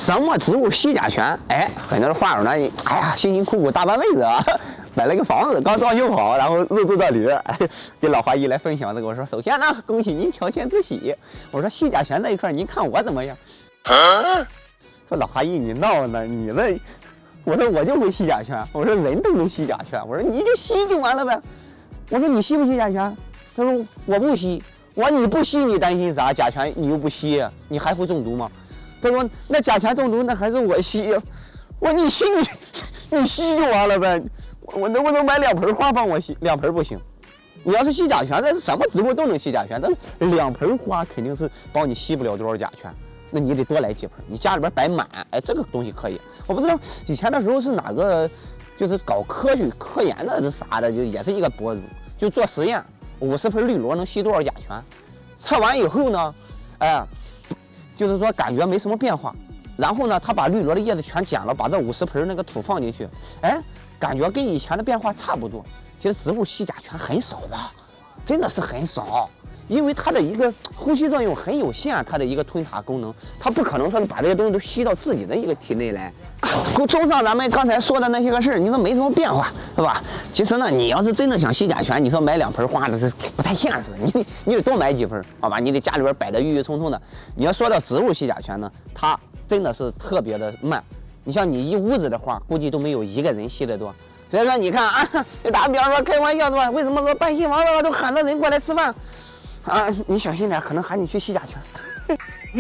什么植物洗甲醛？哎，很多人话友呢，哎呀，辛辛苦苦大半辈子啊，买了个房子，刚装修好，然后入住到里边，给老华姨来分享这个。我说，首先呢，恭喜您乔迁之喜。我说洗甲醛这一块，您看我怎么样？说老华姨，你闹呢？你这，我说我就会吸甲醛。我说人都能吸甲醛。我说你就吸就完了呗。我说你吸不吸甲醛？他说我不吸。我说你不吸，你担心啥？甲醛你又不吸，你还会中毒吗？他说那甲醛中毒，那还是我吸。我说你吸你吸就完了呗。我能不能买2盆花帮我吸？2盆不行。你要是吸甲醛，这是什么植物都能吸甲醛，但是2盆花肯定是帮你吸不了多少甲醛。那你得多来几盆，你家里边摆满，哎，这个东西可以。我不知道以前的时候是哪个，就是搞科研的是啥的，就也是一个博主，就做实验，50盆绿萝能吸多少甲醛？测完以后呢，哎，就是说感觉没什么变化。然后呢，他把绿萝的叶子全剪了，把这50盆那个土放进去，哎，感觉跟以前的变化差不多。其实植物吸甲醛很少的，真的是很少。因为它的一个呼吸作用很有限，它的一个吞塔功能，它不可能说把这些东西都吸到自己的一个体内来。综上咱们刚才说的那些个事儿，你说没什么变化，是吧？其实呢，你要是真的想吸甲醛，你说买2盆花的是不太现实，你得多买几盆，好吧？你得家里边摆的郁郁葱葱的。你要说到植物吸甲醛呢，它真的是特别的慢。你像你一屋子的花，估计都没有1个人吸得多。所以说你看啊，就打个比方说开玩笑是吧？为什么说办新房子都喊着人过来吃饭？啊，你小心点，可能喊你去吸甲醛。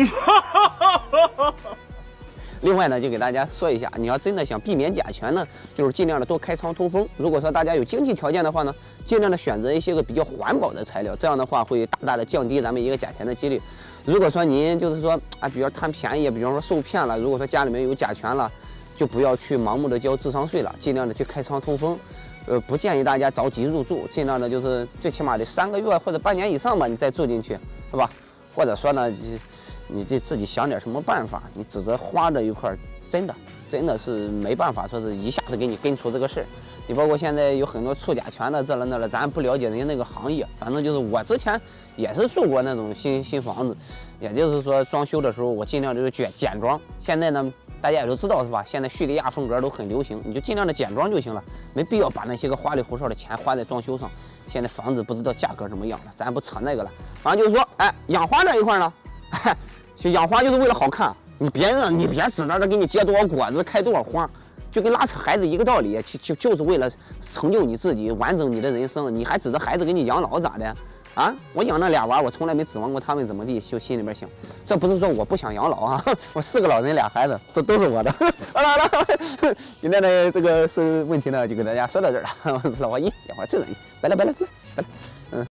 另外呢，就给大家说一下，你要真的想避免甲醛呢，就是尽量的多开窗通风。如果说大家有经济条件的话呢，尽量的选择一些个比较环保的材料，这样的话会大大的降低咱们一个甲醛的几率。如果说您就是说啊，比如贪便宜，比方说受骗了，如果说家里面有甲醛了，就不要去盲目的交智商税了，尽量的去开窗通风。不建议大家着急入住，尽量的就是最起码得3个月或者半年以上吧，你再住进去，是吧？或者说呢，你这自己想点什么办法，你指着花这一块，真的是没办法说是一下子给你跟出这个事儿。你包括现在有很多促甲醛的这了那了，咱不了解人家那个行业，反正就是我之前也是住过那种新房子，也就是说装修的时候我尽量就是简装。现在呢，大家也都知道是吧？现在叙利亚风格都很流行，你就尽量的简装就行了，没必要把那些个花里胡哨的钱花在装修上。现在房子不知道价格怎么样了，咱不扯那个了。反正就是说，哎，养花这一块呢，就养花就是为了好看，你别指着给你结多少果子，开多少花，就跟拉扯孩子一个道理，就是为了成就你自己，完整你的人生。你还指着孩子给你养老咋的？啊，我养那俩娃，我从来没指望过他们怎么地，就心里边想，这不是说我不想养老啊，我4个老人2孩子，这都是我的。好了，今天的这个问题呢，就给大家说到这儿了。我是老华姨，一会儿治治你，拜了。